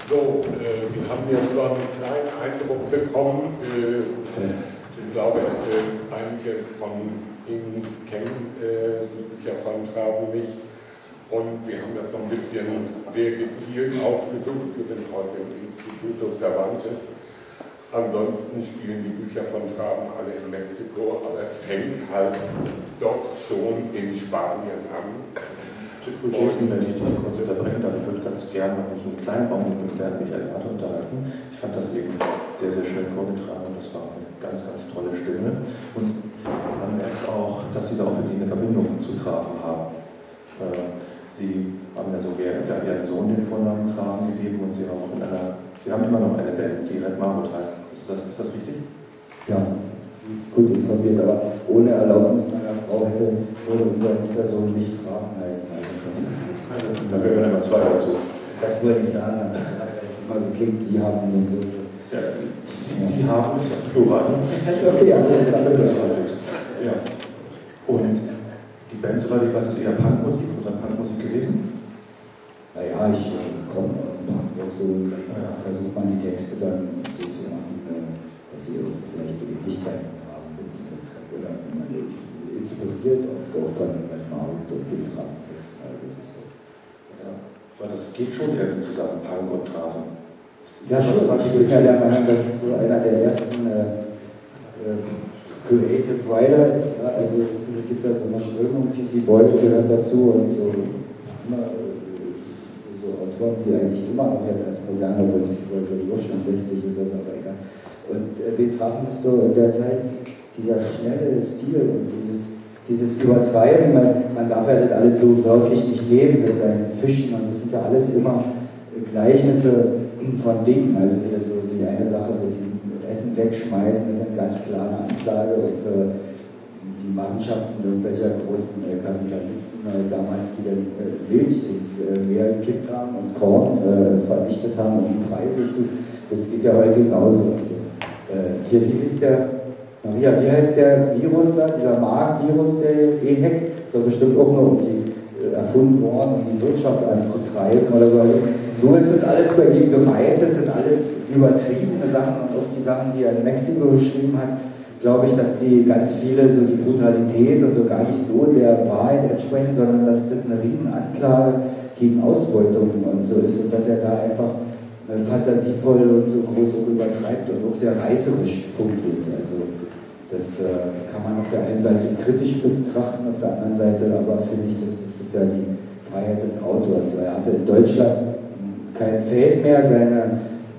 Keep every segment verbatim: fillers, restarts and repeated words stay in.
So, äh, wir haben jetzt so einen kleinen Eindruck bekommen. Äh, ich glaube, äh, einige von Ihnen kennen äh, die Bücher von Travenich. Und wir haben das so ein bisschen sehr gezielt ausgesucht. Wir sind heute im Instituto Cervantes. Ansonsten spielen die Bücher von Traven alle in Mexiko, aber es fängt halt doch schon in Spanien an. Jason, wenn ich dich kurz unterbrechen darf, ich würde ganz gerne noch einen kleinen Raum mit Bernd Michael Harte unterhalten. Ich fand das eben sehr, sehr schön vorgetragen. Das war eine ganz, ganz tolle Stimme. Und man merkt auch, dass Sie da auch wirklich eine Verbindung zu Traven haben. Sie haben ja sogar Ihren Sohn den Vornamen Traven gegeben und Sie haben auch in einer, Sie haben immer noch eine Band, die Red Marmot heißt. Ist das, ist das richtig? Ja, gut informiert, aber ohne Erlaubnis meiner Frau hätte würde unser Sohn nicht Traven heißen. Also, da gehören immer zwei dazu. Das würde ich sagen, also klingt, Sie haben den Sohn. Ja, Sie, Sie, Sie haben es ja plural. Das ist okay, ja, das ist das ja. Und die Band, soweit ich weiß, ist eher Punkmusik oder Punkmusik gewesen? Naja, ich äh, komme aus dem Punkrock, so äh, versucht man die Texte dann so zu machen, äh, dass sie vielleicht Ähnlichkeiten haben mit, mit Trap oder man inspiriert oft auch von Marmut und den Traven-Texten. Also das ist so. Ja, weil das geht schon irgendwie zusammen, Punk und Traven. Ja, schon. Ich bin ja der Meinung, dass es so einer der ersten äh, äh, Creative Writer ist. Ja? Also es gibt da so eine Strömung, T C Boyle gehört dazu und so, immer, so Autoren, die eigentlich immer noch jetzt als Programmer, obwohl T C Boyle auch schon sechzig ist, also aber egal. Und äh, wir trafen es so in der Zeit, dieser schnelle Stil und dieses Dieses Übertreiben, man, man darf ja das alles so wörtlich nicht nehmen mit seinen Fischen und das sind ja alles immer Gleichnisse von Dingen. Also hier so die eine Sache mit diesem Essen wegschmeißen, ist eine ganz klare Anklage auf äh, die Machenschaften irgendwelcher großen äh, Kapitalisten äh, damals, die dann äh, Milch ins äh, Meer gekippt haben und Korn äh, vernichtet haben, um die Preise zu. Das geht ja heute genauso. Also, äh, hier, wie ist der? Maria, wie heißt der Virus da, dieser Mark-Virus, der E H E C? Ist doch bestimmt auch nur um die, äh, erfunden worden, um die Wirtschaft anzutreiben oder so. Also, so ist das alles bei ihm gemeint, das sind alles übertriebene Sachen und auch die Sachen, die er in Mexiko geschrieben hat, glaube ich, dass die ganz viele so die Brutalität und so gar nicht so der Wahrheit entsprechen, sondern dass das eine Riesenanklage gegen Ausbeutung und so ist und dass er da einfach äh, fantasievoll und so groß und übertreibt und auch sehr reißerisch fungiert. Also, das äh, kann man auf der einen Seite kritisch betrachten, auf der anderen Seite aber finde ich, das, das ist ja die Freiheit des Autors. Er hatte in Deutschland kein Feld mehr, seine,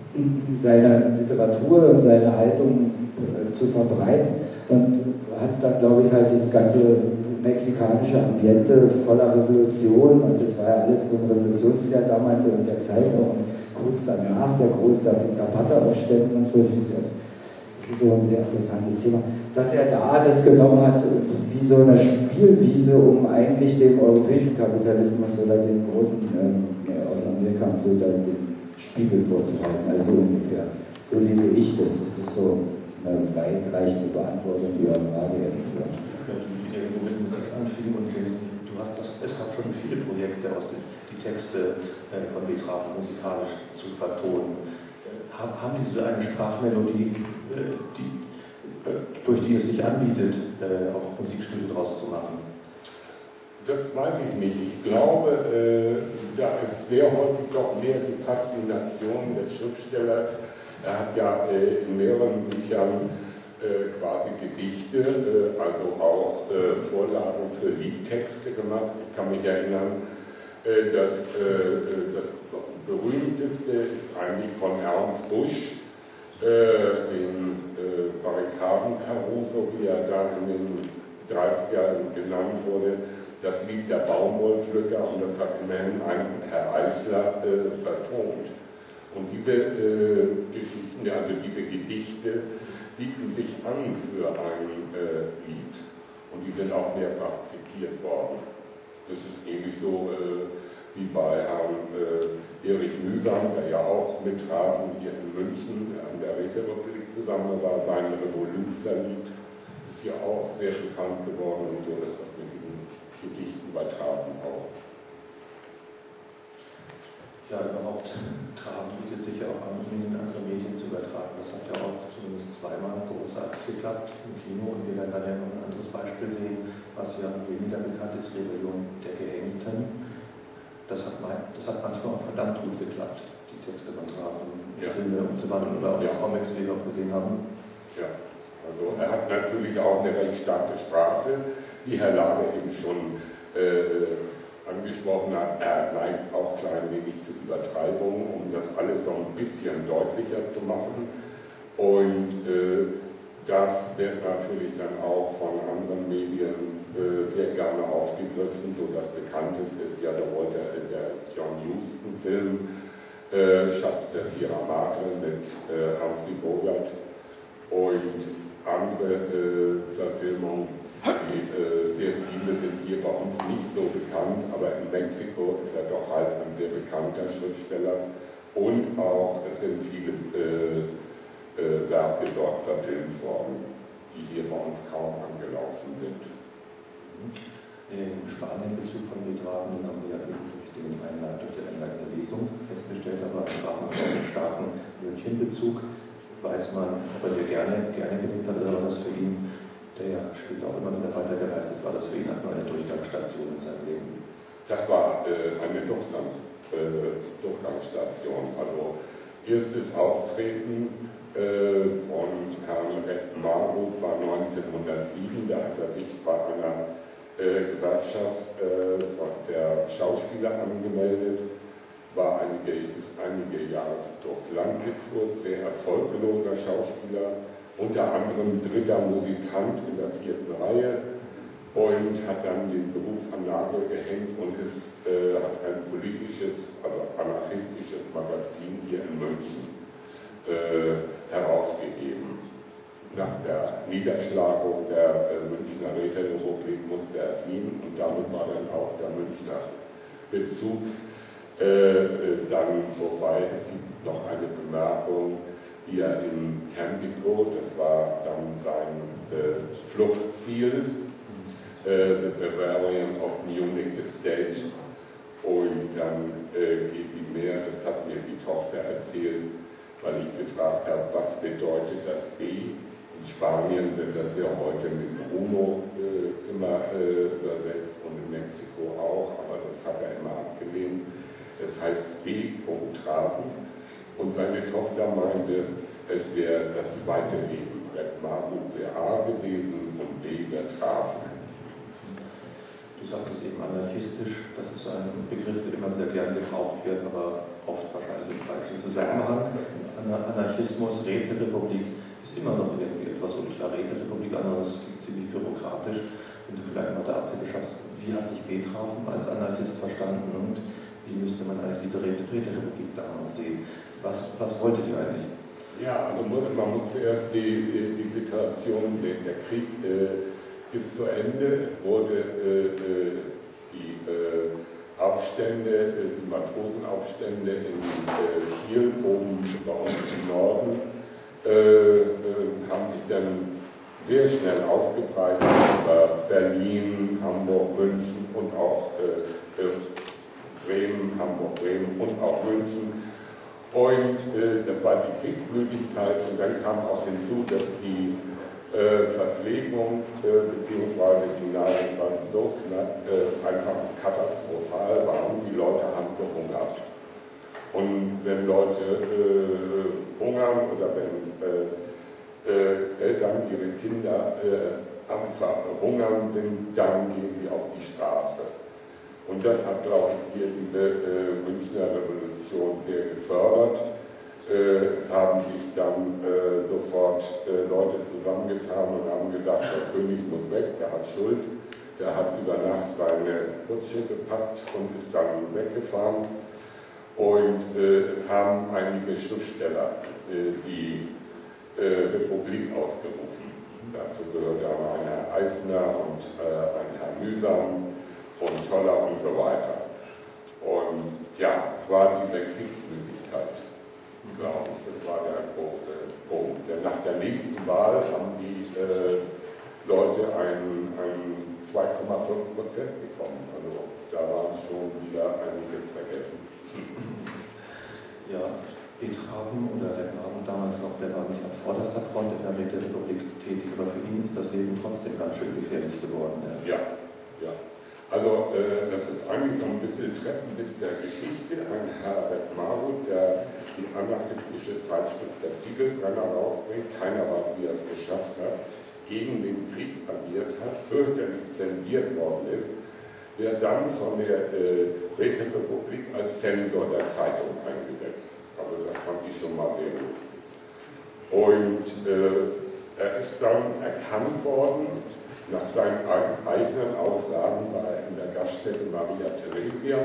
seine Literatur und seine Haltung äh, zu verbreiten und hat dann, glaube ich, halt dieses ganze mexikanische Ambiente voller Revolution und das war ja alles so ein Revolutionsflair damals in der Zeit auch und kurz danach, der Groß, der hat den Zapata-Aufständen und so. Das ist so ein sehr interessantes Thema. Dass er da das genommen hat, wie so eine Spielwiese, um eigentlich dem europäischen Kapitalismus oder dem großen äh, aus Amerika und so dann den Spiegel vorzuhalten, also ungefähr. So lese ich das. Das ist so eine weitreichende Beantwortung Ihrer Frage jetzt. Ja. Die irgendwo mit Musik anfing und Jason, du hast das, es gab schon viele Projekte, aus den, die Texte äh, von Traven musikalisch zu vertonen. Haben, haben die so eine Sprachmelodie, äh, die durch die es sich anbietet, äh, auch Musikstücke draus zu machen? Das weiß ich nicht. Ich glaube, äh, da ist sehr häufig doch mehr die Faszination des Schriftstellers. Er hat ja äh, in mehreren Büchern äh, quasi Gedichte, äh, also auch äh, Vorlagen für Liedtexte gemacht. Ich kann mich erinnern, äh, dass äh, das berühmteste ist eigentlich von Ernst Busch, Äh, den äh, Barrikaden-Caruso, wie er da in den dreißiger Jahren genannt wurde, das Lied der Baumwollpflücker, und das hat immerhin ein Herr Eisler äh, vertont. Und diese äh, Geschichten, also diese Gedichte, bieten sich an für ein äh, Lied. Und die sind auch mehrfach zitiert worden. Das ist ähnlich so äh, wie bei Herrn äh, Erich Mühsam, der ja auch mit Traven hier in München an der Räterepublik zusammen war. Sein Revoluzer-Lied ist ja auch sehr bekannt geworden und so ist das mit diesen Gedichten bei Traven auch. Ja, überhaupt Traven bietet sich ja auch an, in andere Medien zu übertragen. Das hat ja auch zumindest zweimal großartig geklappt im Kino und wir werden dann ja noch ein anderes Beispiel sehen, was ja weniger bekannt ist, Rebellion der Gehängten. Das hat, das hat manchmal auch verdammt gut geklappt, die Texte von Traven in ja. Filme umzuwandeln oder auch ja. Comics, wie wir auch gesehen haben. Ja, also er hat natürlich auch eine recht starke Sprache, wie Herr Lade eben schon äh, angesprochen hat. Er neigt auch klein wenig zu Übertreibungen, um das alles so ein bisschen deutlicher zu machen. Und äh, das wird natürlich dann auch von anderen Medien äh, sehr gerne aufgegriffen. So das bekannteste ist ja der, der John Huston-Film äh, Schatz der Sierra Madre mit äh, Humphrey Bogart und andere äh, Verfilmungen. Die, äh, sehr viele sind hier bei uns nicht so bekannt, aber in Mexiko ist er doch halt ein sehr bekannter Schriftsteller und auch es sind viele äh, äh, Werke dort verfilmt worden, die hier bei uns kaum angelaufen sind. Den Spanien-Bezug von Betraven, den haben wir ja durch, den Einleit, durch die einleitende Lesung festgestellt, aber Betraven hat auch einen starken München-Bezug. Weiß man, ob er hier gerne, gerne gelebt hat oder war das für ihn, der ja später auch immer wieder weitergereist ist, war das für ihn nur eine Durchgangsstation in seinem Leben? Das war äh, eine Durchgang, äh, Durchgangsstation. Also erstes Auftreten äh, von Herrn Margut war neunzehnhundertsieben, da hat er sich bei einer äh, Gewerkschaft äh, der Schauspieler angemeldet, war einige, ist einige Jahre durchs Land getourt, sehr erfolgloser Schauspieler, unter anderem dritter Musikant in der vierten Reihe und hat dann den Beruf an Nagel gehängt und ist, äh, hat ein politisches, also anarchistisches Magazin hier in München äh, herausgegeben. Nach der Niederschlagung der äh, Münchner Räterepublik musste er fliehen und damit war dann auch der Münchner Bezug äh, dann vorbei. Es gibt noch eine Bemerkung, die er in Tampico, das war dann sein äh, Fluchtziel, äh, the Bavarian of Munich Estate, und dann äh, geht die mehr, das hat mir die Tochter erzählt, weil ich gefragt habe, was bedeutet das B? In Spanien wird das ja heute mit Bruno äh, immer äh, übersetzt und in Mexiko auch, aber das hat er immer abgelehnt. Es heißt B. Traven. Und seine Tochter meinte, es wäre das zweite Leben. Red Margut wäre A gewesen und B wäre Traven. Du sagtest eben anarchistisch, das ist ein Begriff, der immer wieder gern gebraucht wird, aber oft wahrscheinlich im falschen Zusammenhang. Anarchismus, Räterepublik ist immer noch irgendwie etwas unklar. Räterepublik, anderes klingt ziemlich bürokratisch. Wenn du vielleicht mal da Abhilfe schaffst, wie hat sich Betraven als Anarchist verstanden und wie müsste man eigentlich diese Räterepublik damals sehen? Was, was wolltet ihr eigentlich? Ja, also man muss zuerst die, die Situation sehen. Der Krieg äh, ist zu Ende. Es wurde äh, die äh, Aufstände, äh, die Matrosenaufstände in äh, Kiel, oben bei uns im Norden, äh, äh, haben sich dann sehr schnell ausgebreitet über Berlin, Hamburg, München und auch äh, Bremen, Hamburg, Bremen und auch München. Und äh, das war die Kriegsmüdigkeit und dann kam auch hinzu, dass die äh, Verpflegung äh, bzw. die Nahrung war so knapp, äh, einfach katastrophal war und die Leute haben gehungert. Und wenn Leute äh, hungern oder wenn äh, äh, Eltern ihre Kinder äh, am Verhungern sind, dann gehen sie auf die Straße. Und das hat, glaube ich, hier diese äh, Münchner Revolution sehr gefördert. Äh, es haben sich dann äh, sofort äh, Leute zusammengetan und haben gesagt, der König muss weg, der hat Schuld. Der hat über Nacht seine Kutsche gepackt und ist dann weggefahren. Und äh, es haben einige Schriftsteller äh, die äh, Republik ausgerufen. Dazu gehörte ein Herr Eisner und äh, ein Herr Mühsam und Toller und so weiter. Und ja, es war diese Kriegsmüdigkeit, glaube ich, das war der große Punkt. Denn nach der nächsten Wahl haben die äh, Leute ein, ein zwei Komma fünf Prozent bekommen. Also da war schon wieder einiges vergessen. Ja, Betraven oder der Abend damals noch, der war nicht an vorderster Front in der Räterepublik tätig, aber für ihn ist das Leben trotzdem ganz schön gefährlich geworden. Ja, ja. Also äh, das ist eigentlich noch ein bisschen Treffen mit dieser Geschichte. Ein Herbert Marut, der die anarchistische Zeitschrift Der Ziegelbrenner rausbringt, keiner weiß, wie er es geschafft hat, gegen den Krieg agiert hat, fürchterlich zensiert worden ist, wird dann von der äh, Räterepublik als Zensor der Zeitung eingesetzt. Also das fand ich schon mal sehr lustig. Und äh, er ist dann erkannt worden, nach seinen eigenen Aussagen war er in der Gaststätte Maria Theresia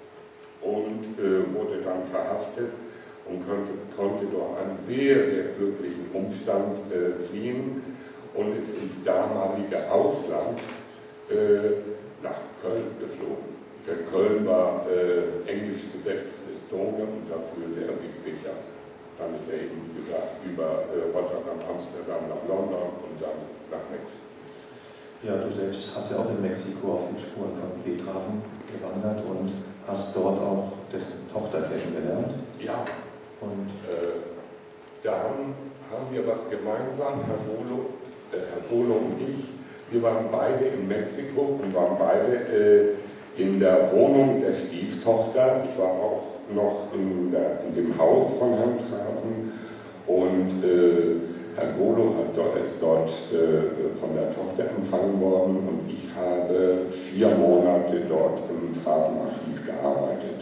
und äh, wurde dann verhaftet und konnte, konnte durch einen sehr, sehr glücklichen Umstand äh, fliehen und ist ins damalige Ausland äh, nach Köln geflogen. Denn Köln war äh, englisch besetzte Zone und da fühlte er sich sicher. Dann ist er eben, wie gesagt, über äh, Rotterdam, Amsterdam nach London und dann nach Mexiko. Ja, du selbst hast ja auch in Mexiko auf den Spuren von Betraven gewandert und hast dort auch dessen Tochter kennengelernt. Ja, und äh, da haben, haben wir was gemeinsam, Herr Bolo, äh, Herr Bolo und ich. Wir waren beide in Mexiko und waren beide äh, in der Wohnung der Stieftochter. Ich war auch noch in, der, in dem Haus von Herrn Traven und äh, Herr Bolo hat dort, ist dort äh, von der Tochter empfangen worden und ich habe vier Monate dort im Travenarchiv gearbeitet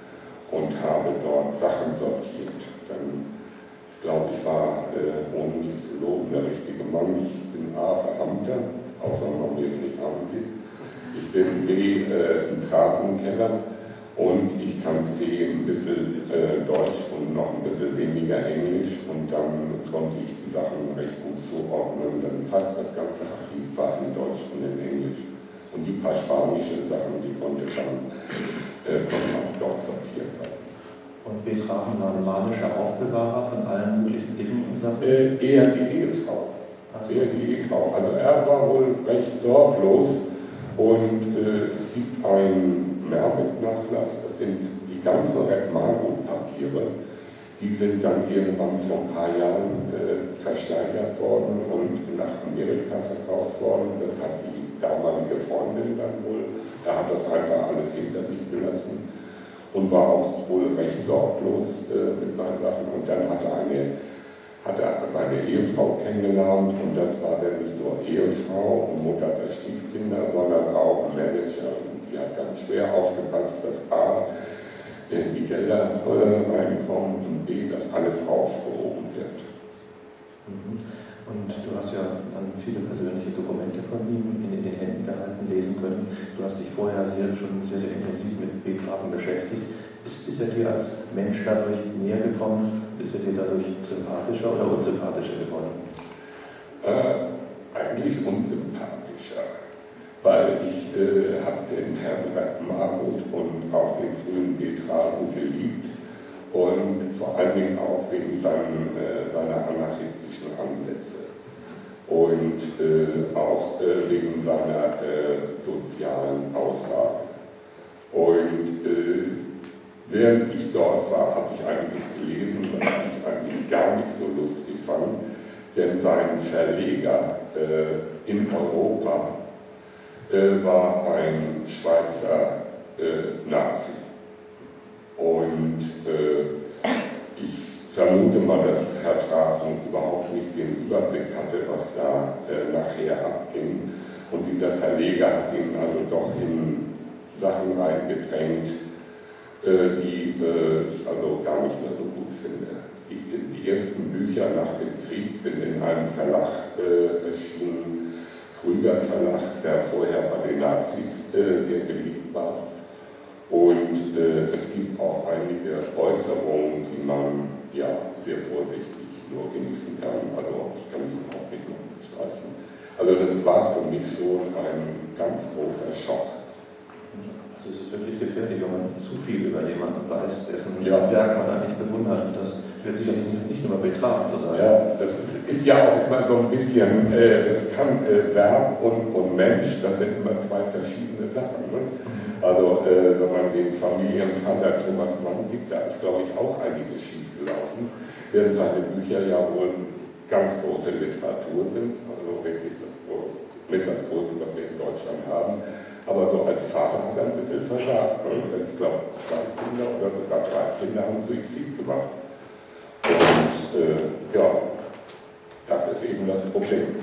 und habe dort Sachen sortiert. Dann, ich glaube, ich war, äh, ohne mich zu loben, der richtige Mann. Ich bin A, Beamter, auch wenn man mir es nicht ansieht. Ich bin B, äh, ein Travenkenner und ich kann C, ein bisschen äh, Deutsch und noch ein bisschen weniger Englisch und dann konnte ich die Sachen recht gut zuordnen. Dann fast das ganze Archiv war in Deutsch und in Englisch. Und die paar spanische Sachen, die konnte dann äh, konnten auch dort sortiert werden. Und Betraven war ein manischer Aufbewahrer von allen möglichen Dingen und Sachen? Äh, eher die Ehefrau. Also. Eher die Ehefrau. Also er war wohl recht sorglos und äh, es gibt einen Mermet-Nachlass, das sind die ganzen Red-Marut-Papiere, die sind dann irgendwann vor ein paar Jahren äh, versteigert worden und nach Amerika verkauft worden. Das hat die damalige Freundin dann wohl, er hat das einfach alles hinter sich gelassen und war auch wohl recht sorglos äh, mit seinen Sachen. Und dann hat er, eine, hat er seine Ehefrau kennengelernt und das war dann nicht nur Ehefrau und Mutter der Stiefkinder, sondern auch Manager. Und die hat ganz schwer aufgepasst, dass A, äh, die Gelder äh, reinkommen und B, dass alles aufgehoben wird. Und du hast ja dann viele persönliche Dokumente von ihm in, in den Händen gehalten, lesen können. Du hast dich vorher sehr, schon sehr, sehr intensiv mit Betraven beschäftigt. Ist, ist er dir als Mensch dadurch näher gekommen? Ist er dir dadurch sympathischer oder unsympathischer geworden? Äh, eigentlich unsympathischer, weil ich äh, habe den Herrn Marut und auch den frühen Betraven geliebt und vor allen Dingen auch wegen seinen, äh, seiner anarchistischen Ansätze und äh, auch äh, wegen seiner äh, sozialen Aussagen. Und äh, während ich dort war, habe ich einiges gelesen, was ich eigentlich gar nicht so lustig fand, denn sein Verleger äh, in Europa äh, war ein Schweizer äh, Nazi. Und äh, ich vermute mal, dass Herr Traven überhaupt nicht den Überblick hatte, was da äh, nachher abging. Und dieser Verleger hat ihn also doch in Sachen reingedrängt, äh, die äh, ich also gar nicht mehr so gut finde. Die, die ersten Bücher nach dem Krieg sind in einem Verlag äh, erschienen, Krüger Verlag, der vorher bei den Nazis äh, sehr beliebt war. Und äh, es gibt auch einige Äußerungen, die man ja sehr vorsichtig nur genießen kann. Also ich kann die überhaupt nicht mehr unterstreichen. Also das war für mich schon ein ganz großer Schock. Also es ist wirklich gefährlich, wenn man zu viel über jemanden weiß, dessen ja. Werk man eigentlich bewundert. Und das wird sicherlich nicht nur bei Betraven so sein. Ja, das ist, ist ja auch immer so ein bisschen äh, riskant. Äh, Werk und, und Mensch, das sind immer zwei verschiedene Sachen. Ne? Also äh, wenn man den Familienvater Thomas Mann gibt, da ist glaube ich auch einiges schief gelaufen. während seine Bücher ja wohl ganz große Literatur sind, also wirklich das große, mit das Große, was wir in Deutschland haben. Aber so als Vater hat er ein bisschen versagt. Ich glaube, zwei Kinder oder sogar drei Kinder haben Suizid gemacht. Und äh, ja, das ist eben das Problem.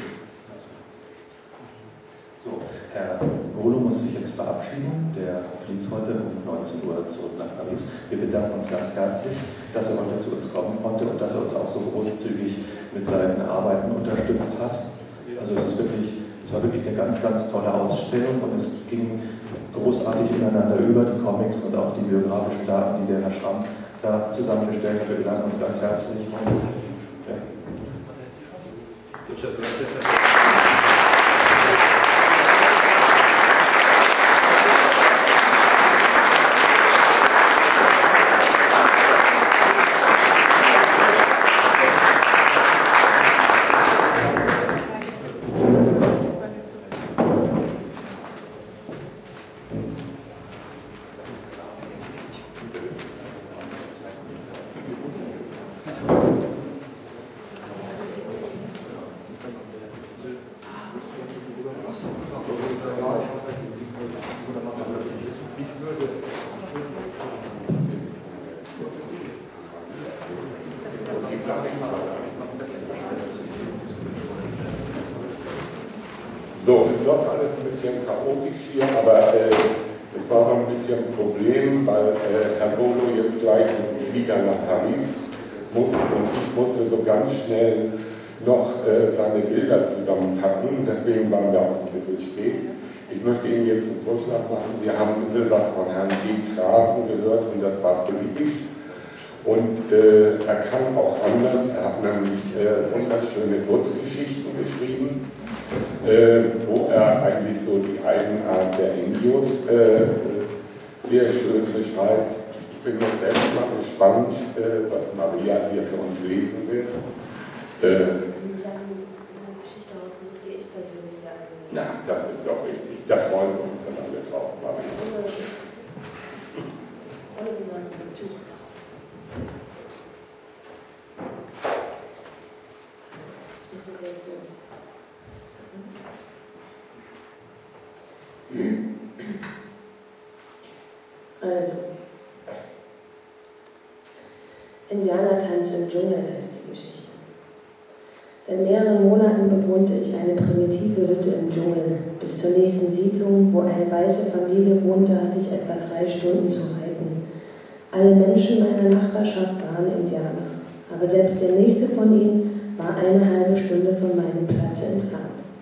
So, Herr Golo muss sich jetzt verabschieden. Der fliegt heute um neunzehn Uhr zurück nach Paris. Wir bedanken uns ganz herzlich, dass er heute zu uns kommen konnte und dass er uns auch so großzügig mit seinen Arbeiten unterstützt hat. Also es ist wirklich, es war wirklich eine ganz, ganz tolle Ausstellung und es ging großartig ineinander über, die Comics und auch die biografischen Daten, die der Herr Schramm da zusammengestellt hat. Wir bedanken uns ganz herzlich. Ja. So, es läuft alles ein bisschen chaotisch hier, aber äh, es war noch ein bisschen ein Problem, weil äh, Herr Golo jetzt gleich mit dem Flieger nach Paris muss und ich musste so ganz schnell noch äh, seine Bilder zusammenpacken, deswegen waren wir auch ein bisschen spät. Ich möchte Ihnen jetzt einen Vorschlag machen. Wir haben ein bisschen was von Herrn G. Trafen gehört und das war politisch. Und äh, er kann auch anders, er hat nämlich äh, wunderschöne Kurzgeschichten geschrieben, äh, wo er eigentlich so die Eigenart der Indios äh, sehr schön beschreibt. Ich bin jetzt selbst mal gespannt, äh, was Maria hier für uns lesen wird. Äh, ich habe eine Geschichte rausgesucht, die ich persönlich sehr amüsant finde. Na, das ist doch richtig. Da freuen wir uns dann alle drauf, Maria. Ohne, ohne besonderen Bezug. Ich muss das jetzt so. Also, Indianertanz im Dschungel heißt die Geschichte. Seit mehreren Monaten bewohnte ich eine primitive Hütte im Dschungel. Bis zur nächsten Siedlung, wo eine weiße Familie wohnte, hatte ich etwa drei Stunden zu reiten. Alle Menschen meiner Nachbarschaft waren Indianer, aber selbst der nächste von ihnen war eine halbe Stunde von meinem Platz entfernt.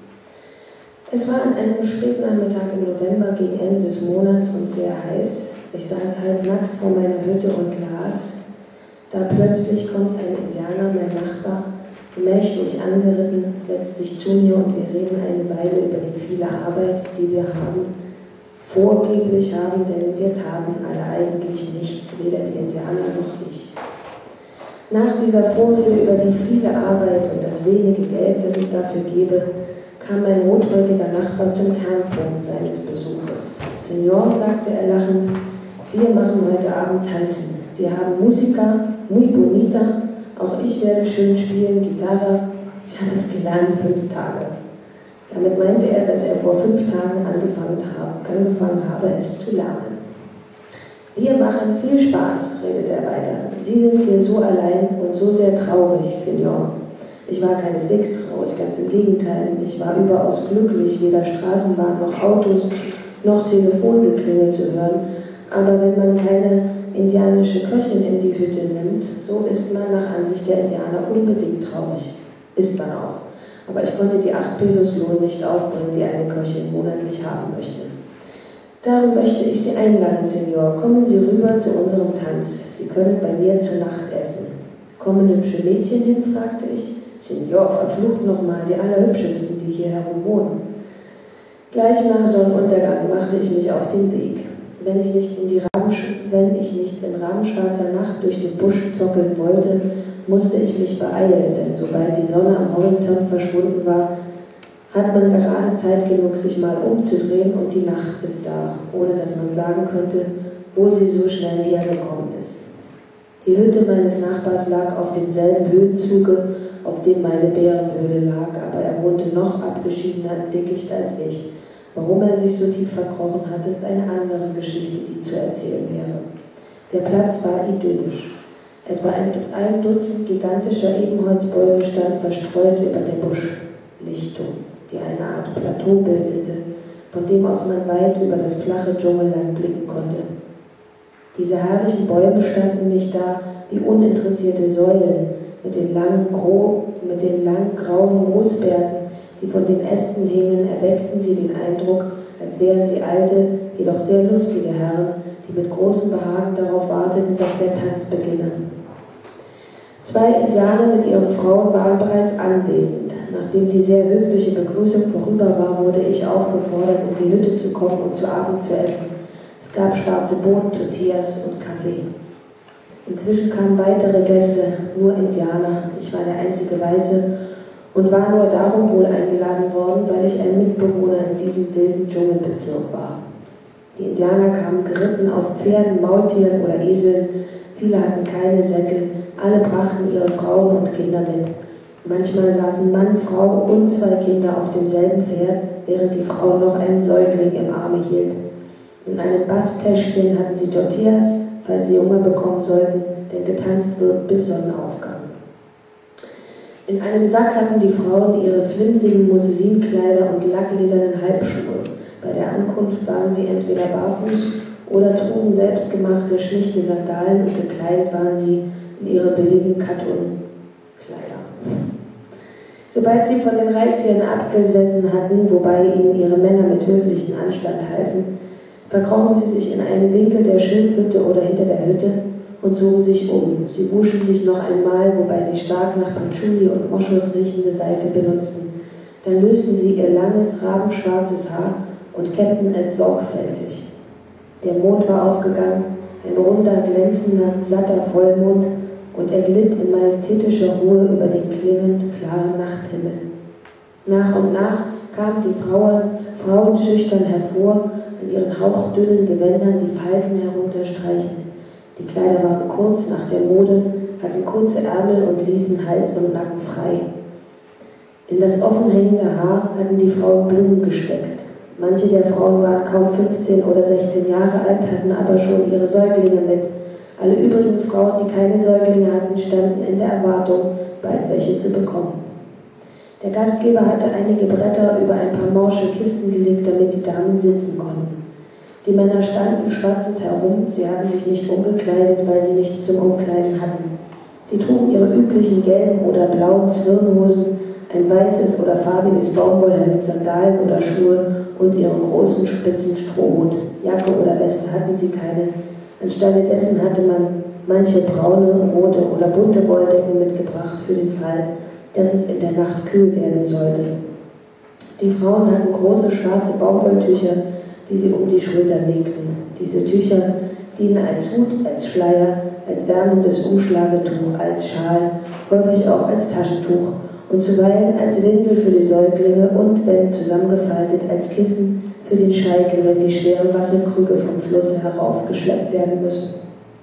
Es war an einem Spätnachmittag im November gegen Ende des Monats und sehr heiß. Ich saß halbnackt vor meiner Hütte und las. Da plötzlich kommt ein Indianer, mein Nachbar, gemächlich angeritten, setzt sich zu mir und wir reden eine Weile über die viele Arbeit, die wir haben, vorgeblich haben, denn wir taten alle eigentlich nichts, weder die Indianer noch ich. Nach dieser Vorrede über die viele Arbeit und das wenige Geld, das ich dafür gebe, kam mein rothäutiger Nachbar zum Kernpunkt seines Besuches. Senor, sagte er lachend, wir machen heute Abend tanzen. Wir haben Musiker, muy bonita, auch ich werde schön spielen, Gitarre. Ich habe es gelernt, fünf Tage. Damit meinte er, dass er vor fünf Tagen angefangen habe, angefangen habe, es zu lernen. Wir machen viel Spaß, redet er weiter. Sie sind hier so allein und so sehr traurig, Senor. Ich war keineswegs traurig, ganz im Gegenteil. Ich war überaus glücklich, weder Straßenbahn noch Autos noch Telefongeklingel zu hören. Aber wenn man keine indianische Köchin in die Hütte nimmt, so ist man nach Ansicht der Indianer unbedingt traurig. Ist man auch. Aber ich konnte die acht Pesos Lohn nicht aufbringen, die eine Köchin monatlich haben möchte. Darum möchte ich Sie einladen, Senor. Kommen Sie rüber zu unserem Tanz. Sie können bei mir zur Nacht essen. Kommen hübsche Mädchen hin, fragte ich. Senor, verflucht nochmal, die allerhübschesten, die hier herum wohnen. Gleich nach Sonnenuntergang machte ich mich auf den Weg. Wenn ich nicht in die Rabensch- wenn ich nicht in rabenschwarzer Nacht durch den Busch zockeln wollte, musste ich mich beeilen, denn sobald die Sonne am Horizont verschwunden war, hat man gerade Zeit genug, sich mal umzudrehen und die Nacht ist da, ohne dass man sagen könnte, wo sie so schnell hergekommen ist. Die Hütte meines Nachbars lag auf demselben Höhenzuge, auf dem meine Bärenhöhle lag, aber er wohnte noch abgeschiedener im Dickicht als ich. Warum er sich so tief verkrochen hat, ist eine andere Geschichte, die zu erzählen wäre. Der Platz war idyllisch. Etwa ein, ein Dutzend gigantischer Ebenholzbäume stand verstreut über der Buschlichtung, die eine Art Plateau bildete, von dem aus man weit über das flache Dschungelland blicken konnte. Diese herrlichen Bäume standen nicht da wie uninteressierte Säulen mit den langen, gro mit den langen grauen Moosbärten, die von den Ästen hingen, erweckten sie den Eindruck, als wären sie alte, jedoch sehr lustige Herren, die mit großem Behagen darauf warteten, dass der Tanz beginne. Zwei Indianer mit ihren Frauen waren bereits anwesend. Nachdem die sehr höfliche Begrüßung vorüber war, wurde ich aufgefordert, in die Hütte zu kommen und zu Abend zu essen. Es gab schwarze Bohnen, Tortillas und Kaffee. Inzwischen kamen weitere Gäste, nur Indianer. Ich war der einzige Weiße und war nur darum wohl eingeladen worden, weil ich ein Mitbewohner in diesem wilden Dschungelbezirk war. Die Indianer kamen geritten auf Pferden, Maultieren oder Eseln. Viele hatten keine Sättel, alle brachten ihre Frauen und Kinder mit. Manchmal saßen Mann, Frau und zwei Kinder auf demselben Pferd, während die Frau noch einen Säugling im Arme hielt. In einem Basttäschchen hatten sie Tortillas, falls sie Hunger bekommen sollten, denn getanzt wird bis Sonnenaufgang. In einem Sack hatten die Frauen ihre flimsigen Musselinkleider und lackledernen Halbschuhe. Bei der Ankunft waren sie entweder barfuß oder trugen selbstgemachte, schlichte Sandalen und gekleidet waren sie in ihre billigen Katun-Kleider. Sobald sie von den Reittieren abgesessen hatten, wobei ihnen ihre Männer mit höflichem Anstand halfen, verkrochen sie sich in einen Winkel der Schilfhütte oder hinter der Hütte und zogen sich um. Sie wuschen sich noch einmal, wobei sie stark nach Patchouli und Moschus riechende Seife benutzten. Dann lösten sie ihr langes, rabenschwarzes Haar und kämmten es sorgfältig. Der Mond war aufgegangen, ein runder, glänzender, satter Vollmond, und er glitt in majestätischer Ruhe über den klingend klaren Nachthimmel. Nach und nach kamen die Frauen, Frauen schüchtern hervor, an ihren hauchdünnen Gewändern die Falten herunterstreichend. Die Kleider waren kurz nach der Mode, hatten kurze Ärmel und ließen Hals und Nacken frei. In das offen hängende Haar hatten die Frauen Blumen gesteckt. Manche der Frauen waren kaum fünfzehn oder sechzehn Jahre alt, hatten aber schon ihre Säuglinge mit. Alle übrigen Frauen, die keine Säuglinge hatten, standen in der Erwartung, bald welche zu bekommen. Der Gastgeber hatte einige Bretter über ein paar morsche Kisten gelegt, damit die Damen sitzen konnten. Die Männer standen schwatzend herum, sie hatten sich nicht umgekleidet, weil sie nichts zum Umkleiden hatten. Sie trugen ihre üblichen gelben oder blauen Zwirnhosen, ein weißes oder farbiges Baumwollhemd, Sandalen oder Schuhe und ihren großen spitzen Strohhut. Jacke oder Weste hatten sie keine. Anstelle dessen hatte man manche braune, rote oder bunte Wolldecken mitgebracht für den Fall, dass es in der Nacht kühl werden sollte. Die Frauen hatten große schwarze Baumwolltücher, die sie um die Schultern legten. Diese Tücher dienen als Hut, als Schleier, als wärmendes Umschlagetuch, als Schal, häufig auch als Taschentuch und zuweilen als Windel für die Säuglinge und, wenn zusammengefaltet, als Kissen für den Scheitel, wenn die schweren Wasserkrüge vom Fluss heraufgeschleppt werden müssen.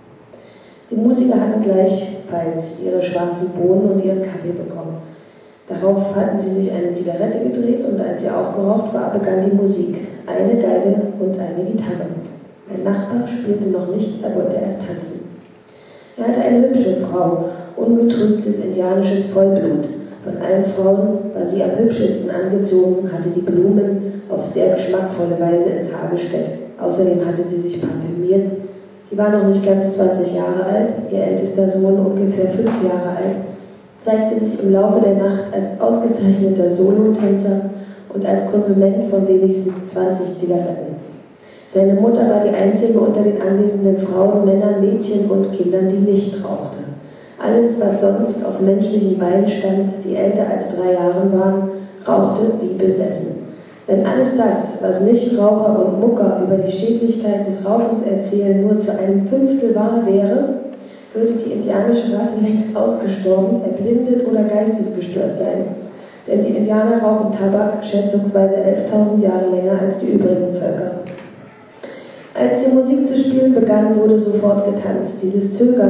Die Musiker hatten gleichfalls ihre schwarzen Bohnen und ihren Kaffee bekommen. Darauf hatten sie sich eine Zigarette gedreht und als sie aufgeraucht war, begann die Musik. Eine Geige und eine Gitarre. Mein Nachbar spielte noch nicht, er wollte erst tanzen. Er hatte eine hübsche Frau, ungetrübtes indianisches Vollblut. Von allen Frauen war sie am hübschesten angezogen, hatte die Blumen auf sehr geschmackvolle Weise ins Haar gesteckt. Außerdem hatte sie sich parfümiert. Sie war noch nicht ganz zwanzig Jahre alt, ihr ältester Sohn ungefähr fünf Jahre alt, zeigte sich im Laufe der Nacht als ausgezeichneter Solotänzer und als Konsument von wenigstens zwanzig Zigaretten. Seine Mutter war die einzige unter den anwesenden Frauen, Männern, Mädchen und Kindern, die nicht rauchte. Alles, was sonst auf menschlichen Beinen stand, die älter als drei Jahre waren, rauchte wie besessen. Wenn alles das, was Nichtraucher und Mucker über die Schädlichkeit des Rauchens erzählen, nur zu einem Fünftel wahr wäre, würde die indianische Rasse längst ausgestorben, erblindet oder geistesgestört sein. Denn die Indianer rauchen Tabak schätzungsweise elftausend Jahre länger als die übrigen Völker. Als die Musik zu spielen begann, wurde sofort getanzt. Dieses Zögern,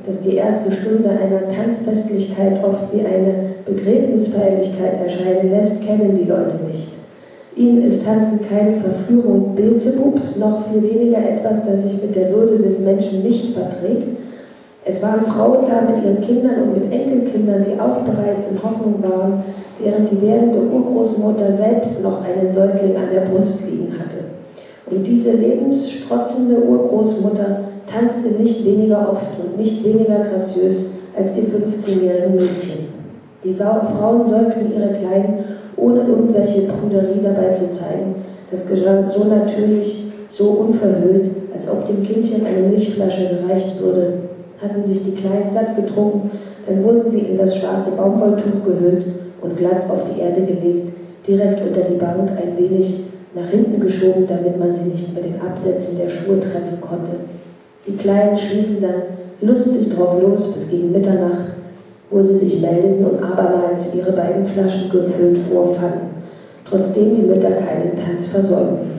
dass die erste Stunde einer Tanzfestlichkeit oft wie eine Begräbnisfeierlichkeit erscheinen lässt, kennen die Leute nicht. Ihnen ist Tanzen keine Verführung Beelzebubs, noch viel weniger etwas, das sich mit der Würde des Menschen nicht verträgt. Es waren Frauen da mit ihren Kindern und mit Enkelkindern, die auch bereits in Hoffnung waren, während die werdende Urgroßmutter selbst noch einen Säugling an der Brust liegen hatte. Und diese lebensstrotzende Urgroßmutter tanzte nicht weniger oft und nicht weniger graziös als die fünfzehnjährigen Mädchen. Die Frauen säugten ihre Kleinen, ohne irgendwelche Prüderie dabei zu zeigen. Das geschah so natürlich, so unverhüllt, als ob dem Kindchen eine Milchflasche gereicht würde. Hatten sich die Kleinen satt getrunken, dann wurden sie in das schwarze Baumwolltuch gehüllt und glatt auf die Erde gelegt, direkt unter die Bank ein wenig nach hinten geschoben, damit man sie nicht mit den Absätzen der Schuhe treffen konnte. Die Kleinen schliefen dann lustig drauf los bis gegen Mitternacht, wo sie sich meldeten und abermals ihre beiden Flaschen gefüllt vorfanden, trotzdem die Mütter keinen Tanz versäumten.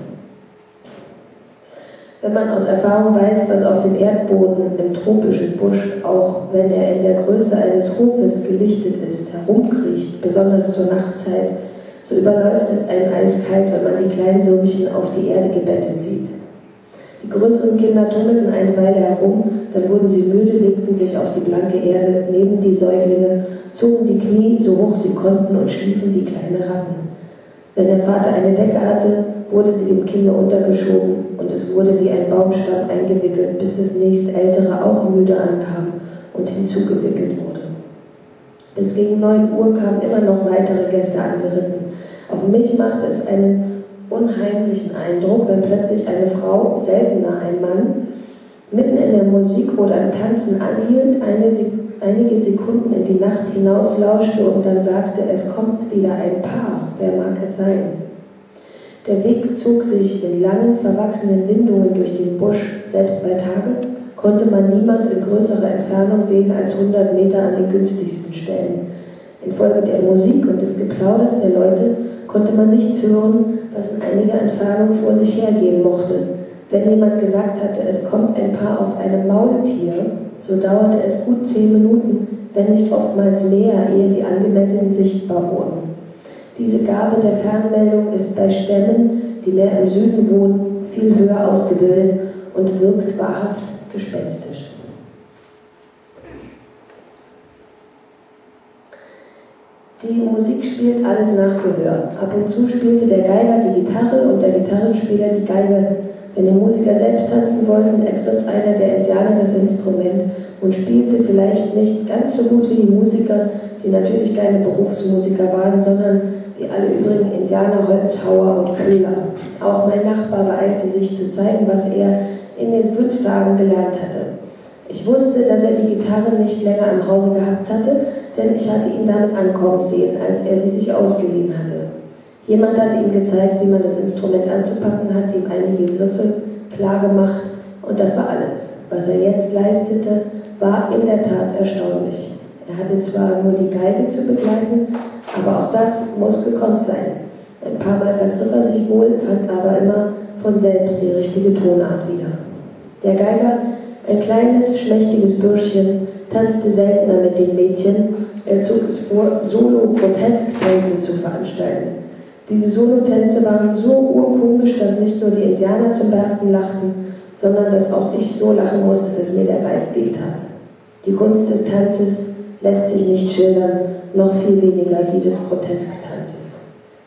Wenn man aus Erfahrung weiß, was auf dem Erdboden im tropischen Busch, auch wenn er in der Größe eines Hofes gelichtet ist, herumkriecht, besonders zur Nachtzeit, so überläuft es einen eiskalt, wenn man die kleinen Würmchen auf die Erde gebettet sieht. Die größeren Kinder tummelten eine Weile herum, dann wurden sie müde, legten sich auf die blanke Erde neben die Säuglinge, zogen die Knie so hoch sie konnten und schliefen wie kleine Ratten. Wenn der Vater eine Decke hatte, wurde sie dem Kinde untergeschoben und es wurde wie ein Baumstamm eingewickelt, bis das nächstältere auch müde ankam und hinzugewickelt wurde. Bis gegen neun Uhr kamen immer noch weitere Gäste angeritten. Auf mich machte es einen unheimlichen Eindruck, wenn plötzlich eine Frau, seltener ein Mann, mitten in der Musik oder im Tanzen anhielt, eine, einige Sekunden in die Nacht hinauslauschte und dann sagte, es kommt wieder ein Paar, wer mag es sein? Der Weg zog sich in langen, verwachsenen Windungen durch den Busch. Selbst bei Tage konnte man niemand in größerer Entfernung sehen als hundert Meter an den günstigsten Stellen. Infolge der Musik und des Geplauders der Leute konnte man nichts hören, was in einiger Entfernung vor sich hergehen mochte. Wenn jemand gesagt hatte, es kommt ein Paar auf einem Maultier, so dauerte es gut zehn Minuten, wenn nicht oftmals mehr, ehe die Angemeldeten sichtbar wurden. Diese Gabe der Fernmeldung ist bei Stämmen, die mehr im Süden wohnen, viel höher ausgebildet und wirkt wahrhaft gespenstisch. Die Musik spielt alles nach Gehör. Ab und zu spielte der Geiger die Gitarre und der Gitarrenspieler die Geige. Wenn die Musiker selbst tanzen wollten, ergriff einer der Indianer das Instrument und spielte vielleicht nicht ganz so gut wie die Musiker, die natürlich keine Berufsmusiker waren, sondern wie alle übrigen Indianer Holzhauer und Köhler. Auch mein Nachbar beeilte sich zu zeigen, was er in den fünf Tagen gelernt hatte. Ich wusste, dass er die Gitarre nicht länger im Hause gehabt hatte, denn ich hatte ihn damit ankommen sehen, als er sie sich ausgeliehen hatte. Jemand hatte ihm gezeigt, wie man das Instrument anzupacken hat, ihm einige Griffe klar gemacht und das war alles. Was er jetzt leistete, war in der Tat erstaunlich. Er hatte zwar nur die Geige zu begleiten, aber auch das muss gekonnt sein. Ein paar Mal vergriff er sich wohl, fand aber immer von selbst die richtige Tonart wieder. Der Geiger, ein kleines, schmächtiges Bürschchen, tanzte seltener mit den Mädchen. Er zog es vor, Solo-Grotesk-Tänze zu veranstalten. Diese Solotänze waren so urkomisch, dass nicht nur die Indianer zum Bersten lachten, sondern dass auch ich so lachen musste, dass mir der Leib wehtat. Die Kunst des Tanzes lässt sich nicht schildern, noch viel weniger die des Grotesk-Tanzes.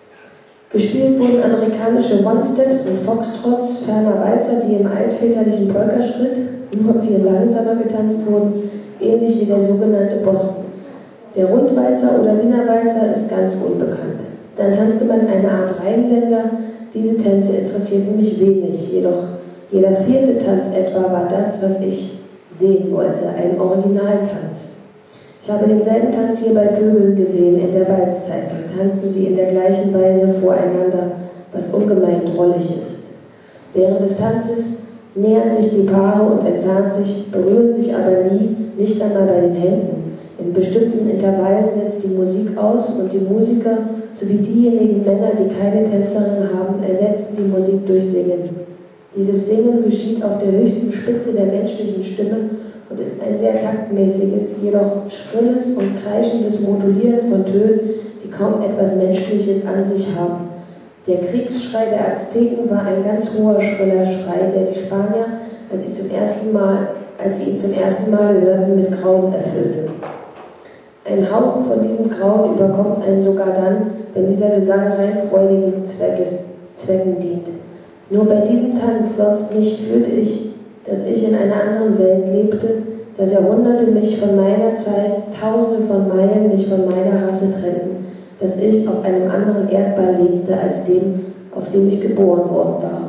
Gespielt wurden amerikanische One-Steps und Foxtrots, ferner Walzer, die im altväterlichen Polkaschritt nur viel langsamer getanzt wurden, ähnlich wie der sogenannte Boston. Der Rundwalzer oder Wiener Walzer ist ganz unbekannt. Dann tanzte man eine Art Rheinländer. Diese Tänze interessierten mich wenig, jedoch jeder vierte Tanz etwa war das, was ich sehen wollte, ein Originaltanz. Ich habe denselben Tanz hier bei Vögeln gesehen in der Balzzeit. Da tanzen sie in der gleichen Weise voreinander, was ungemein drollig ist. Während des Tanzes nähern sich die Paare und entfernen sich, berühren sich aber nie, nicht einmal bei den Händen. In bestimmten Intervallen setzt die Musik aus und die Musiker sowie diejenigen Männer, die keine Tänzerin haben, ersetzen die Musik durch Singen. Dieses Singen geschieht auf der höchsten Spitze der menschlichen Stimme und ist ein sehr taktmäßiges, jedoch schrilles und kreischendes Modulieren von Tönen, die kaum etwas Menschliches an sich haben. Der Kriegsschrei der Azteken war ein ganz hoher, schriller Schrei, der die Spanier, als sie, zum ersten Mal, als sie ihn zum ersten Mal hörten, mit Grauen erfüllte. Ein Hauch von diesem Grauen überkommt einen sogar dann, wenn dieser Gesang rein freudigen Zweckes, Zwecken dient. Nur bei diesem Tanz sonst nicht fühlte ich, dass ich in einer anderen Welt lebte, dass Jahrhunderte mich von meiner Zeit, Tausende von Meilen mich von meiner Rasse trennten, dass ich auf einem anderen Erdball lebte als dem, auf dem ich geboren worden war.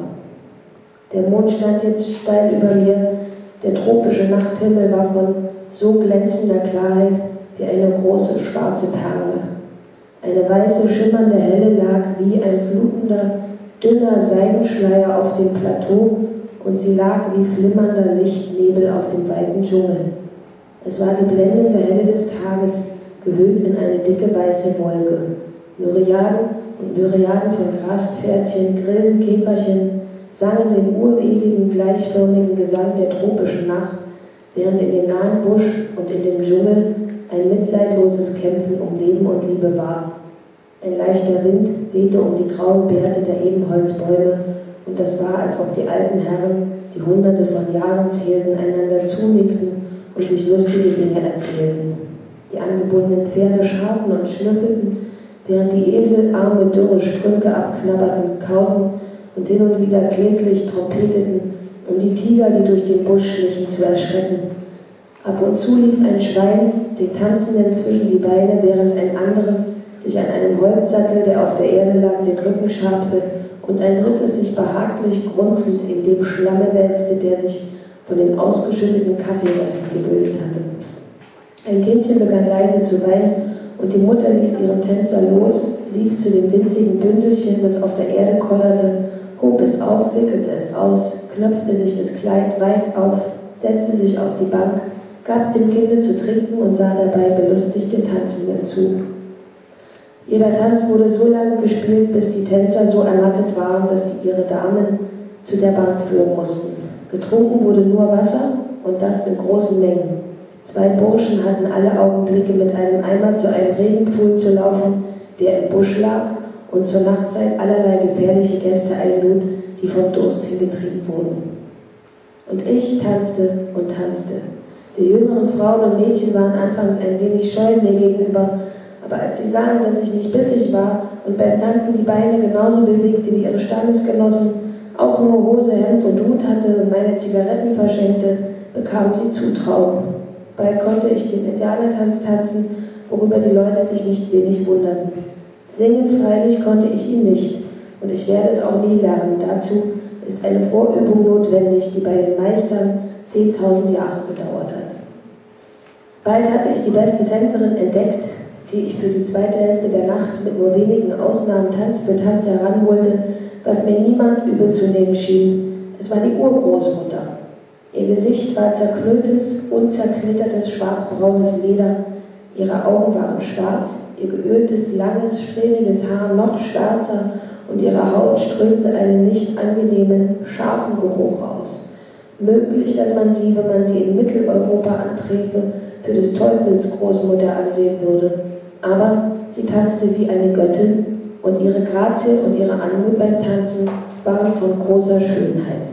Der Mond stand jetzt steil über mir, der tropische Nachthimmel war von so glänzender Klarheit wie eine große schwarze Perle. Eine weiße, schimmernde Helle lag wie ein flutender, dünner Seidenschleier auf dem Plateau und sie lag wie flimmernder Lichtnebel auf dem weiten Dschungel. Es war die blendende Helle des Tages, gehüllt in eine dicke weiße Wolke. Myriaden und Myriaden von Graspferdchen, Grillen, Käferchen sangen den urewigen, gleichförmigen Gesang der tropischen Nacht, während in dem nahen Busch und in dem Dschungel ein mitleidloses Kämpfen um Leben und Liebe war. Ein leichter Wind wehte um die grauen Bärte der Ebenholzbäume und das war, als ob die alten Herren, die hunderte von Jahren zählten, einander zunickten und sich lustige Dinge erzählten. Die angebundenen Pferde scharrten und schnüffelten, während die Esel arme, dürre Strünke abknabberten, kauten und hin und wieder kläglich trompeteten, um die Tiger, die durch den Busch schlichen, zu erschrecken. Ab und zu lief ein Schwein den Tanzenden zwischen die Beine, während ein anderes sich an einem Holzsattel, der auf der Erde lag, den Rücken schabte und ein drittes sich behaglich grunzend in dem Schlamme wälzte, der sich von den ausgeschütteten Kaffeeresten gebildet hatte. Ein Kindchen begann leise zu weinen und die Mutter ließ ihren Tänzer los, lief zu dem winzigen Bündelchen, das auf der Erde kollerte, hob es auf, wickelte es aus, knöpfte sich das Kleid weit auf, setzte sich auf die Bank, gab dem Kinde zu trinken und sah dabei belustigt den Tanzenden zu. Jeder Tanz wurde so lange gespielt, bis die Tänzer so ermattet waren, dass die ihre Damen zu der Bank führen mussten. Getrunken wurde nur Wasser und das in großen Mengen. Zwei Burschen hatten alle Augenblicke mit einem Eimer zu einem Regenpfuhl zu laufen, der im Busch lag und zur Nachtzeit allerlei gefährliche Gäste einlud, die vom Durst hingetrieben wurden. Und ich tanzte und tanzte. Die jüngeren Frauen und Mädchen waren anfangs ein wenig scheu mir gegenüber, aber als sie sahen, dass ich nicht bissig war und beim Tanzen die Beine genauso bewegte wie ihre Stammesgenossen, auch nur Hose, Hemd und Hut hatte und meine Zigaretten verschenkte, bekamen sie Zutrauen. Bald konnte ich den Indianertanz tanzen, worüber die Leute sich nicht wenig wunderten. Singen freilich konnte ich ihn nicht, und ich werde es auch nie lernen. Dazu ist eine Vorübung notwendig, die bei den Meistern zehntausend Jahre gedauert hat. Bald hatte ich die beste Tänzerin entdeckt, die ich für die zweite Hälfte der Nacht mit nur wenigen Ausnahmen Tanz für Tanz heranholte, was mir niemand übel zu nehmen schien. Es war die Urgroßmutter. Ihr Gesicht war zerknülltes, unzerknittertes, schwarzbraunes Leder, ihre Augen waren schwarz, ihr geöltes, langes, strähniges Haar noch schwärzer und ihre Haut strömte einen nicht angenehmen, scharfen Geruch aus. Möglich, dass man sie, wenn man sie in Mitteleuropa anträfe, für des Teufels Großmutter ansehen würde. Aber sie tanzte wie eine Göttin und ihre Grazie und ihre Anmut beim Tanzen waren von großer Schönheit.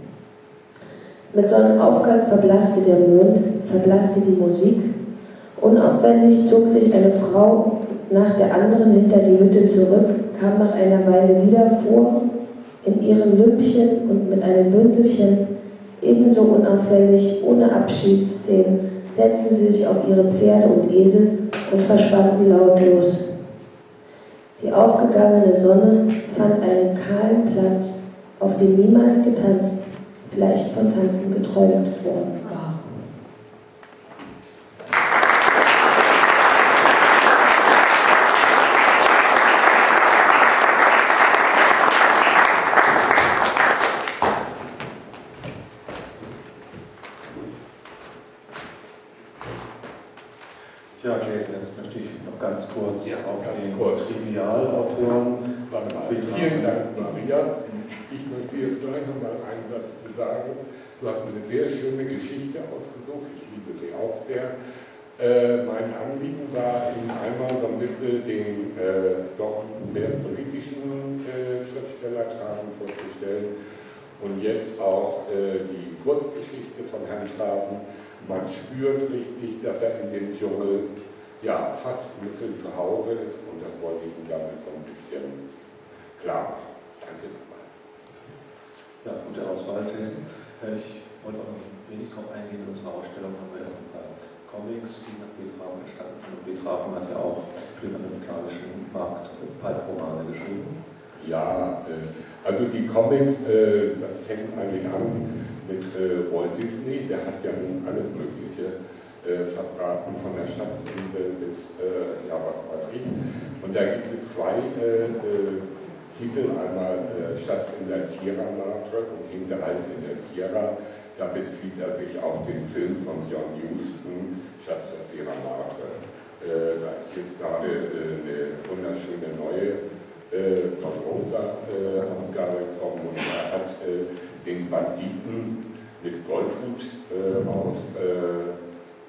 Mit Sonnenaufgang verblasste der Mond, verblasste die Musik. Unauffällig zog sich eine Frau nach der anderen hinter die Hütte zurück, kam nach einer Weile wieder vor, in ihrem Lümpchen und mit einem Bündelchen. Ebenso unauffällig, ohne Abschiedsszenen, setzten sie sich auf ihre Pferde und Esel und verschwanden lautlos. Die aufgegangene Sonne fand einen kahlen Platz, auf dem niemals getanzt, vielleicht von Tanzen geträumt worden war. Ja, Jason, jetzt möchte ich noch ganz kurz ja, auf ganz den kurz. Trivialautoren. Warte mal. Vielen Dank, Maria. Ich möchte jetzt gleich nochmal einen Satz zu sagen. Du hast eine sehr schöne Geschichte ausgesucht, ich liebe sie auch sehr. Äh, mein Anliegen war, Ihnen einmal so ein bisschen den äh, doch mehr politischen äh, Schriftsteller Traven vorzustellen und jetzt auch äh, die Kurzgeschichte von Herrn Traven. Man spürt richtig, dass er in dem Dschungel ja, fast ein bisschen zu Hause ist und das wollte ich Ihnen damit so ein bisschen klar machen. Danke nochmal. Ja, gute Auswahl, Jason. Ich wollte auch noch ein wenig darauf eingehen. In unserer Ausstellung haben wir ja ein paar Comics, die nach Betraven entstanden sind. Und Betraven hat ja auch für den amerikanischen Markt Pulp-Romane geschrieben. Ja, äh, also die Comics, äh, das fängt eigentlich an mit äh, Walt Disney, der hat ja nun alles Mögliche äh, verbraten, von der Schatzinsel bis, äh, ja, was weiß ich. Und da gibt es zwei äh, äh, Titel, einmal äh, Schatz in der Tierra Madre und Hinterhalt in der Sierra. Da bezieht er sich auf den Film von John Huston, Schatz der Sierra Madre. Äh, da ist jetzt gerade äh, eine wunderschöne neue äh, von Rosa äh, Ausgabe gekommen und er hat äh, den Banditen mit Goldhut äh, aus äh,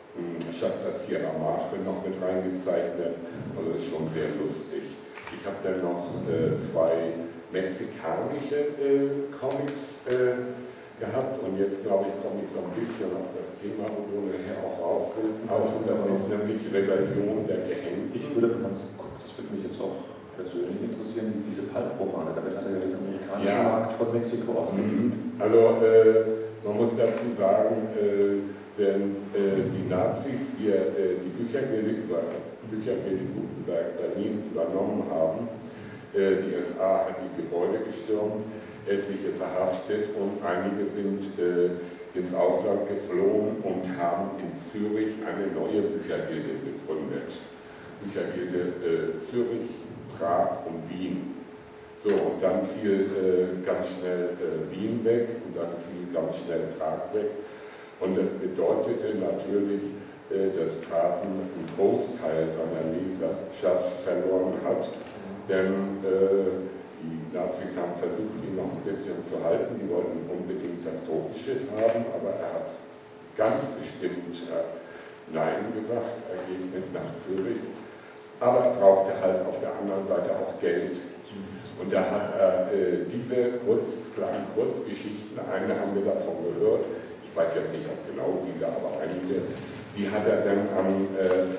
Schatz der Sierra Madre noch mit reingezeichnet. Also das ist schon sehr lustig. Ich habe dann noch äh, zwei mexikanische äh, Comics äh, gehabt und jetzt glaube ich komme ich so ein bisschen auf das Thema, wo du nachher auch rauf willst. Also das ist nämlich Rebellion der Gehängten. Ich würde ganz gucken, das würde mich jetzt auch persönlich interessieren, diese Pulp-Romane. Damit hat er ja den amerikanischen ja. Markt von Mexiko ausgedient. Also äh, man muss dazu sagen, äh, wenn äh, die Nazis hier äh, die Büchergilde über Büchergilde Gutenberg Berlin übernommen haben. Äh, die S A hat die Gebäude gestürmt, etliche verhaftet und einige sind äh, ins Ausland geflohen und haben in Zürich eine neue Büchergilde gegründet. Büchergilde äh, Zürich, Prag und Wien. So, und dann fiel äh, ganz schnell äh, Wien weg und dann fiel ganz schnell Prag weg. Und das bedeutete natürlich, dass Traven einen Großteil seiner Leserschaft verloren hat, denn äh, die Nazis haben versucht, ihn noch ein bisschen zu halten, die wollten unbedingt das Totenschiff haben, aber er hat ganz bestimmt äh, Nein gesagt, er geht mit nach Zürich, aber er brauchte halt auf der anderen Seite auch Geld. Und da hat er äh, diese kurz, kleinen Kurzgeschichten, eine haben wir davon gehört, ich weiß jetzt nicht, ob genau diese, aber einige, die hat er dann am äh,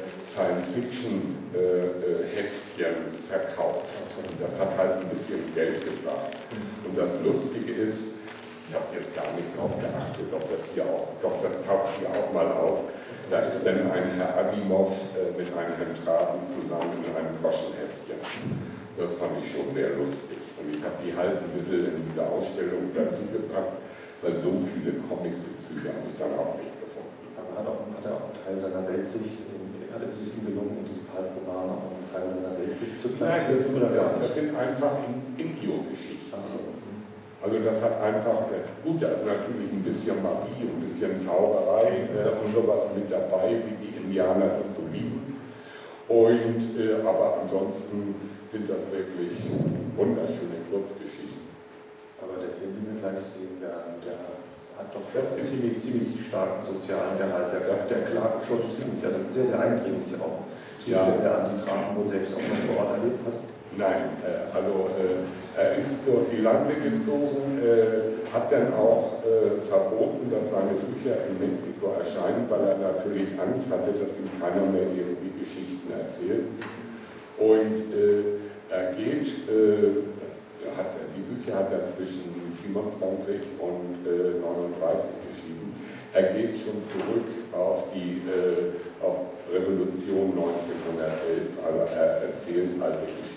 Science-Fiction-Heftchen äh, verkauft. Und das hat halt ein bisschen Geld gebracht. Und das Lustige ist, ich habe jetzt gar nicht darauf geachtet, ob das hier auch, doch das taucht hier auch mal auf, da ist dann ein Herr Asimov äh, mit einem Herrn Traven zusammen in einem Groschenheftchen. Das fand ich schon sehr lustig. Und ich habe die halt ein bisschen in dieser Ausstellung dazu gepackt, weil so viele Comic-Bezüge habe ich dann auch nicht gefunden. Aber hat, auch, hat er auch einen Teil seiner Weltsicht, hat es ihm gelungen, in diesem Pulp-Roman auch einen Teil seiner Weltsicht zu platzieren? Nein, oder gar nicht? Das sind einfach Indio-Geschichten. So. Also das hat einfach, gut, da ist natürlich ein bisschen Magie, ein bisschen Zauberei äh, und sowas mit dabei, wie die Indianer das so lieben. Und, äh, aber ansonsten sind das wirklich wunderschöne Kurzgeschichten. Aber der Film, den wir gleich sehen werden, der hat doch einen ziemlich, ziemlich starken sozialen Gehalt. Der, der klagt schon ziemlich, also sehr, sehr eindringlich auch Zustände ja. an die Traven, wo selbst auch noch vor Ort erlebt hat. Nein, äh, also äh, er ist durch die Lande gezogen, äh, hat dann auch äh, verboten, dass seine Bücher in Mexiko erscheinen, weil er natürlich Angst hatte, dass ihm keiner mehr irgendwie Geschichten erzählt. Und äh, er geht, äh, das hat, die Bücher hat er zwischen siebenundzwanzig und äh, neununddreißig geschrieben. Er geht schon zurück auf die äh, auf Revolution neunzehnhundertelf, also er erzählt alte Geschichten.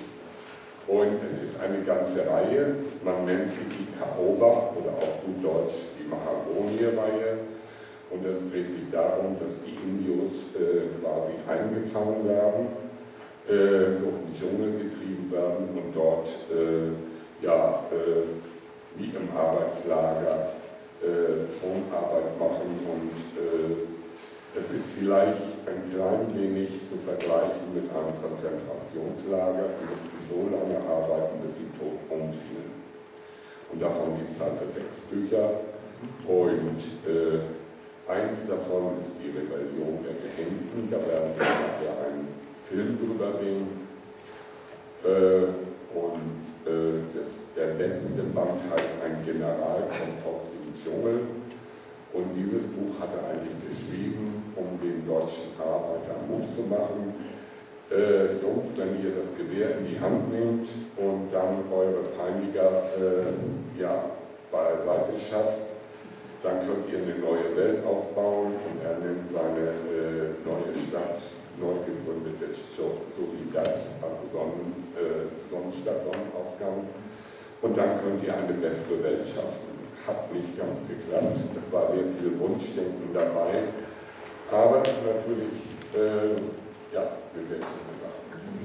Und es ist eine ganze Reihe, man nennt sie die Caoba oder auf gut Deutsch die Mahagonie-Reihe. Und es dreht sich darum, dass die Indios äh, quasi eingefangen werden, äh, durch den Dschungel getrieben werden und dort äh, ja, äh, wie im Arbeitslager äh, Frontarbeit machen. Und äh, es ist vielleicht ein klein wenig zu vergleichen mit einem Konzentrationslager. Die mussten so lange arbeiten, bis sie tot umfielen. Und davon gibt es also sechs Bücher. Und äh, eins davon ist die Rebellion der Gehängten. Da werden wir nachher einen Film drüber reden. Äh, und äh, das, der letzte Band heißt Ein General kommt aus dem Dschungel. Und dieses Buch hat er eigentlich geschrieben, um den deutschen Arbeiter Mut zu machen. Äh, Jungs, wenn ihr das Gewehr in die Hand nehmt und dann eure Peiniger äh, ja, beiseite schafft, dann könnt ihr eine neue Welt aufbauen. Und er nennt seine äh, neue Stadt, neu gegründete Solidad, also Sonnen, äh, Sonnenstadt, Sonnenaufgang. Und dann könnt ihr eine bessere Welt schaffen. Hat nicht ganz geklappt, es war sehr viel Wunschdenken dabei, aber natürlich, äh, ja, wir werden schon gesagt.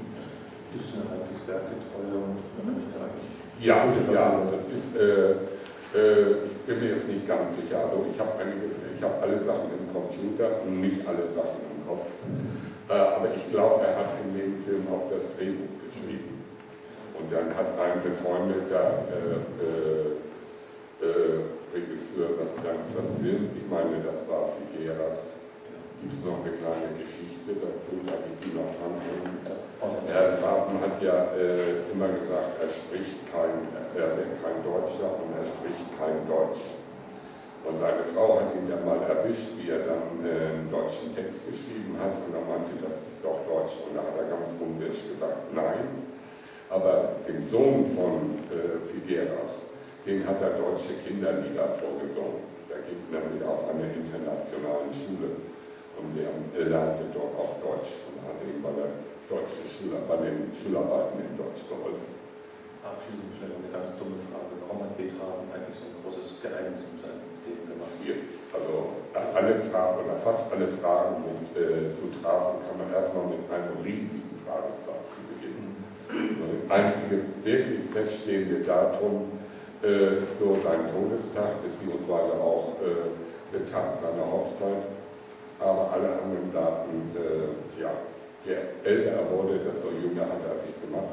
Ist eine halbwegs werkgetreue und eigentlich ja, ja, das ist, äh, äh, ich bin mir jetzt nicht ganz sicher, also ich habe hab alle Sachen im Computer und nicht alle Sachen im Kopf, äh, aber ich glaube, er hat in dem Film auch das Drehbuch geschrieben und dann hat ein befreundeter äh, äh, Äh, Regisseur das dann verfilmt. Ich meine, das war Figueras. Gibt es noch eine kleine Geschichte dazu, darf ich die noch anhängen? Herr Trafen hat ja äh, immer gesagt, er spricht kein, er wird kein Deutscher und er spricht kein Deutsch. Und seine Frau hat ihn dann mal erwischt, wie er dann äh, einen deutschen Text geschrieben hat und dann meinte sie, das ist doch Deutsch. Und da hat er ganz unwirsch gesagt, nein. Aber dem Sohn von äh, Figueras, den hat er deutsche Kinderlieder vorgesungen. Der ging nämlich auf einer internationalen Schule und er lernte dort auch Deutsch und hat ihm bei, der deutsche Schüler, bei den Schularbeiten in Deutsch geholfen. Abschließend vielleicht eine ganz dumme Frage. Warum hat Beethoven eigentlich so ein großes Geheimnis in seinem Leben gemacht? Hier. Also alle Fragen oder fast alle Fragen mit, äh, zu Trafen kann man erstmal mit einem riesigen Fragezeichen beginnen. Das einzige wirklich feststehende Datum Äh, so sein Todestag, beziehungsweise auch äh, der Tag seiner Hochzeit. Aber alle anderen Daten, äh, ja, je älter er wurde, desto jünger hat er sich gemacht.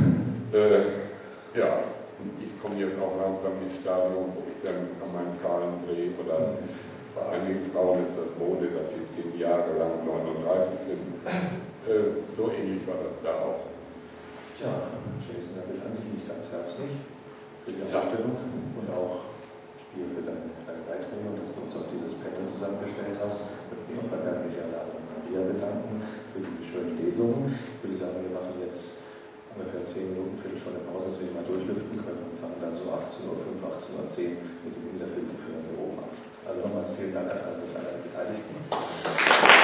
äh, ja, und ich komme jetzt auch langsam ins Stadium, wo ich dann an meinen Zahlen drehe. Oder bei einigen Frauen ist das Mode, dass sie zehn Jahre lang neununddreißig sind. Äh, so ähnlich war das da auch. Ja, Jason, da bedanke ich mich ganz herzlich für die Darstellung und auch hier für deine, deine Beiträge und dass du uns auch dieses Panel zusammengestellt hast. Ich würde mich auch bei Bernd Michaela und Maria bedanken für die schönen Lesungen. Ich würde sagen, wir machen jetzt ungefähr zehn Minuten, Viertelstunde Pause, dass wir mal durchlüften können und fangen dann so achtzehn Uhr fünf, achtzehn Uhr zehn mit dem Wiederfilm für eine Oper an. Also nochmals vielen Dank an alle Beteiligten.